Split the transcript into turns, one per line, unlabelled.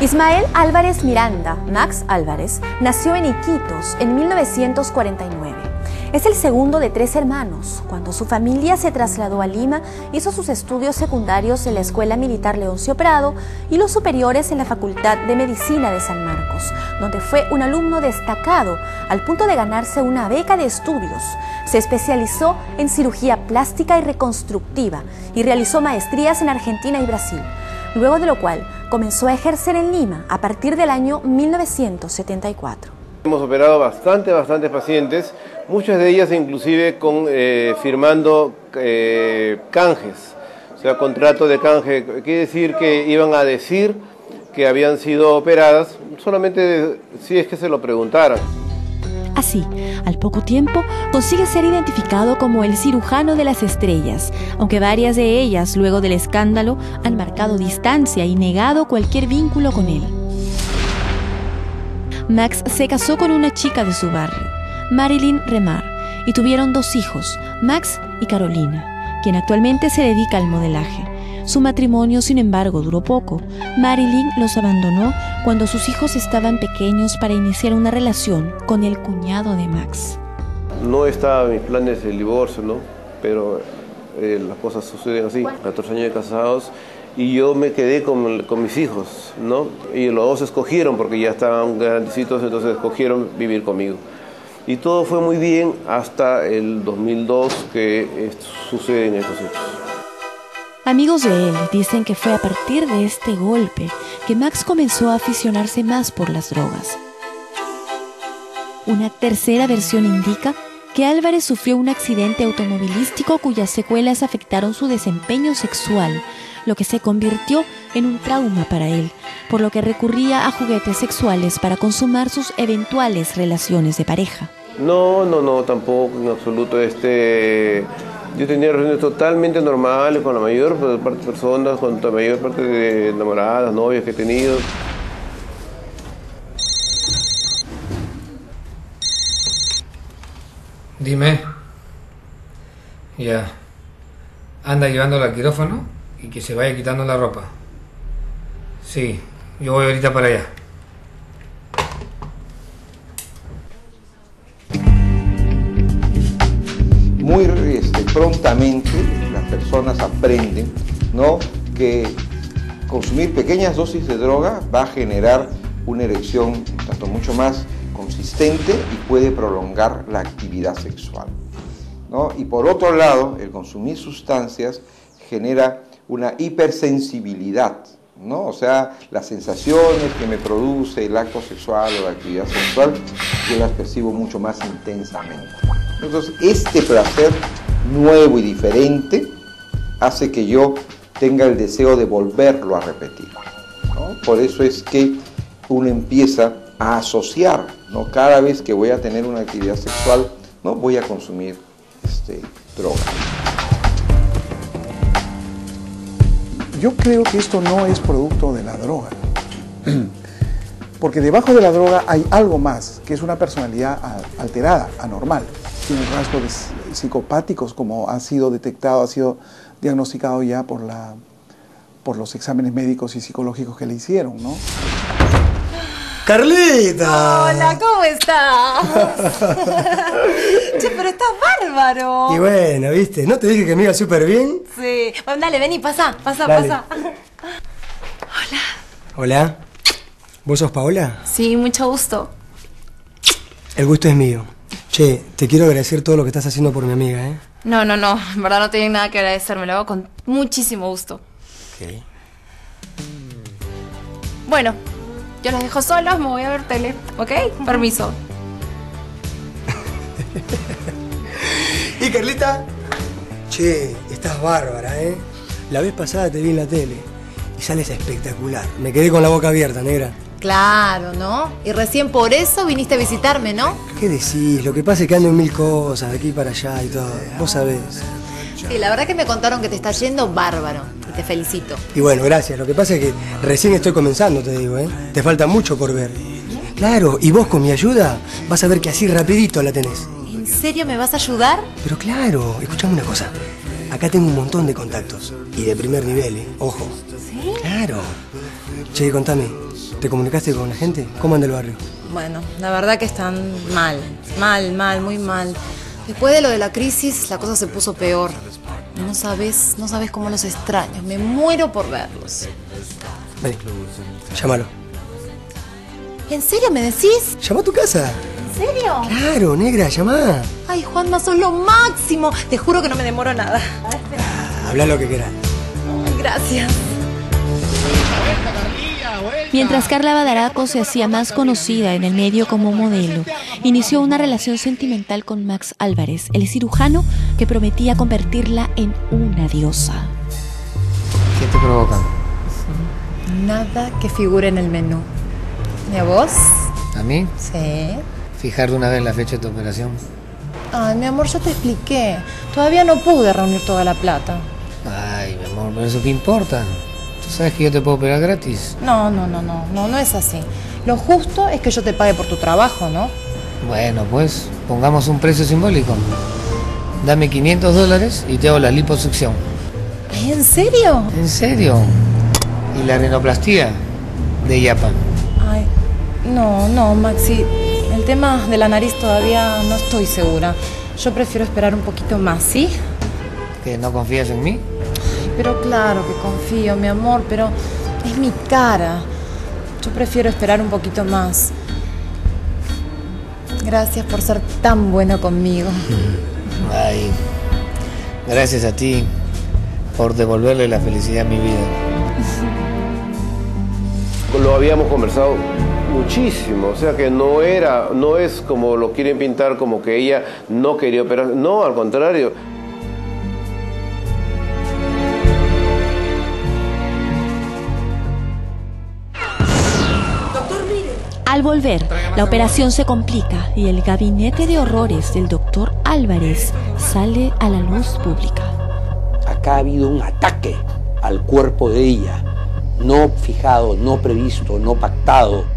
Ismael Álvarez Miranda, Max Álvarez, nació en Iquitos en 1949. Es el segundo de 3 hermanos. Cuando su familia se trasladó a Lima, hizo sus estudios secundarios en la Escuela Militar Leoncio Prado y los superiores en la Facultad de Medicina de San Marcos, donde fue un alumno destacado al punto de ganarse una beca de estudios. Se especializó en cirugía plástica y reconstructiva y realizó maestrías en Argentina y Brasil, luego de lo cual comenzó a ejercer en Lima a partir del año 1974.
Hemos operado bastantes pacientes, muchas de ellas inclusive firmando canjes, o sea, contrato de canje. Quiere decir que iban a decir que habían sido operadas, solamente si es que se lo preguntaran.
Así, al poco tiempo, consigue ser identificado como el cirujano de las estrellas, aunque varias de ellas, luego del escándalo, han marcado distancia y negado cualquier vínculo con él. Max se casó con una chica de su barrio, Marilyn Remar, y tuvieron 2 hijos, Max y Carolina, quien actualmente se dedica al modelaje. Su matrimonio, sin embargo, duró poco. Marilyn los abandonó cuando sus hijos estaban pequeños para iniciar una relación con el cuñado de Max.
No estaba en mis planes el divorcio, ¿no? Pero las cosas suceden así. 14 años de casados y yo me quedé con mis hijos, ¿no? Y los 2 escogieron, porque ya estaban grandecitos, entonces escogieron vivir conmigo. Y todo fue muy bien hasta el 2002 que suceden estos hechos.
Amigos de él dicen que fue a partir de este golpe que Max comenzó a aficionarse más por las drogas. Una tercera versión indica que Álvarez sufrió un accidente automovilístico cuyas secuelas afectaron su desempeño sexual, lo que se convirtió en un trauma para él, por lo que recurría a juguetes sexuales para consumar sus eventuales relaciones de pareja.
No, tampoco, en absoluto. Yo tenía relaciones totalmente normales con la mayor parte de personas, con la mayor parte de enamoradas, novias que he tenido.
Dime. Ya. Anda llevándola al quirófano y que se vaya quitando la ropa. Sí, yo voy ahorita para allá.
Muy prontamente las personas aprenden, ¿no?, que consumir pequeñas dosis de droga va a generar una erección tanto mucho más consistente y puede prolongar la actividad sexual, ¿no? Y por otro lado, el consumir sustancias genera una hipersensibilidad, ¿no? O sea, las sensaciones que me produce el acto sexual o la actividad sexual, yo las percibo mucho más intensamente. Entonces, este placer nuevo y diferente hace que yo tenga el deseo de volverlo a repetir, ¿no? Por eso es que uno empieza a asociar, ¿no? Cada vez que voy a tener una actividad sexual, ¿no?, voy a consumir droga.
Yo creo que esto no es producto de la droga, porque debajo de la droga hay algo más, que es una personalidad alterada, anormal. Tiene rasgos psicopáticos, como ha sido detectado, ha sido diagnosticado ya por los exámenes médicos y psicológicos que le hicieron, ¿no?
¡Carlita!
Hola, ¿cómo estás? Che, pero estás bárbaro.
Y bueno, ¿viste? ¿No te dije que me iba súper bien?
Sí. Bueno, dale, vení, pasa.
Dale.
Hola.
Hola. ¿Vos sos Paola?
Sí, mucho gusto.
El gusto es mío. Che, te quiero agradecer todo lo que estás haciendo por mi amiga, ¿eh?
No, en verdad no tengo nada que agradecerme, lo hago con muchísimo gusto.
Ok.
Bueno, yo los dejo solos, me voy a ver tele, ¿ok? Permiso.
¿Y Carlita? Che, estás bárbara, ¿eh? La vez pasada te vi en la tele y sales espectacular. Me quedé con la boca abierta, negra.
Claro, ¿no? Y recién por eso viniste a visitarme, ¿no?
¿Qué decís? Lo que pasa es que ando en 1000 cosas, de aquí para allá y todo. Vos sabés.
Sí, la verdad que me contaron que te está yendo bárbaro. Y te felicito.
Y bueno, gracias. Lo que pasa es que recién estoy comenzando, te digo, ¿eh? Te falta mucho por ver. Claro, y vos con mi ayuda vas a ver que así rapidito la tenés.
¿En serio me vas a ayudar?
Pero claro, escuchame una cosa. Acá tengo un montón de contactos. Y de primer nivel, ¿eh? Ojo.
¿Sí?
Claro. Che, contame, ¿te comunicaste con la gente? ¿Cómo anda el barrio?
Bueno, la verdad que están mal, muy mal. Después de lo de la crisis, la cosa se puso peor. No sabes cómo los extraño. Me muero por verlos.
Vení, llámalo.
¿En serio me decís?
Llama a tu casa.
¿En serio?
Claro, negra, llamá.
Ay, Juanma, sos lo máximo. Te juro que no me demoro nada.
Habla lo que quieras.
Ay, gracias.
Mientras Carla Badaraco se hacía más conocida en el medio como modelo, inició una relación sentimental con Max Álvarez, el cirujano que prometía convertirla en una diosa.
¿Qué te provoca?
Nada que figure en el menú. ¿Y a vos?
¿A mí?
Sí.
Fijar de una vez la fecha de tu operación.
Ay, mi amor, yo te expliqué. Todavía no pude reunir toda la plata.
Ay, mi amor, ¿pero eso qué importa? ¿Tú sabes que yo te puedo operar gratis?
No es así. Lo justo es que yo te pague por tu trabajo, ¿no?
Bueno, pues, pongamos un precio simbólico. Dame $500 y te hago la liposucción.
¿En serio?
¿En serio? ¿Y la rinoplastía? De Yapa.
Ay, no, Maxi. El tema de la nariz todavía no estoy segura. Yo prefiero esperar un poquito más, ¿sí?
¿Que no confías en mí?
Pero claro que confío, mi amor, pero es mi cara. Yo prefiero esperar un poquito más. Gracias por ser tan bueno conmigo.
Ay, gracias a ti por devolverle la felicidad a mi vida.
Lo habíamos conversado muchísimo, o sea que no es como lo quieren pintar, como que ella no quería operar. No, al contrario.
Al volver, la operación se complica y el gabinete de horrores del doctor Álvarez sale a la luz pública.
Acá ha habido un ataque al cuerpo de ella, no fijado, no previsto, no pactado.